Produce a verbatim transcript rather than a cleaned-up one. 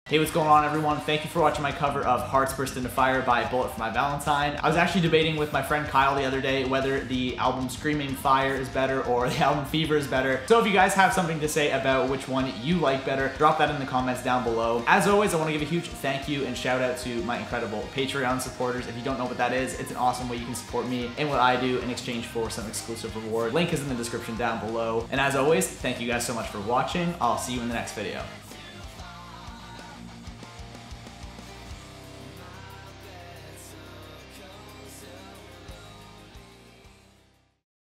Hey, what's going on, everyone? Thank you for watching my cover of Hearts Burst Into Fire by Bullet for My Valentine. I was actually debating with my friend Kyle the other day whether the album Screaming Fire is better or the album Fever is better. So if you guys have something to say about which one you like better, drop that in the comments down below. As always, I want to give a huge thank you and shout out to my incredible Patreon supporters. If you don't know what that is, it's an awesome way you can support me and what I do in exchange for some exclusive reward. Link is in the description down below. And as always, thank you guys so much for watching. I'll see you in the next video.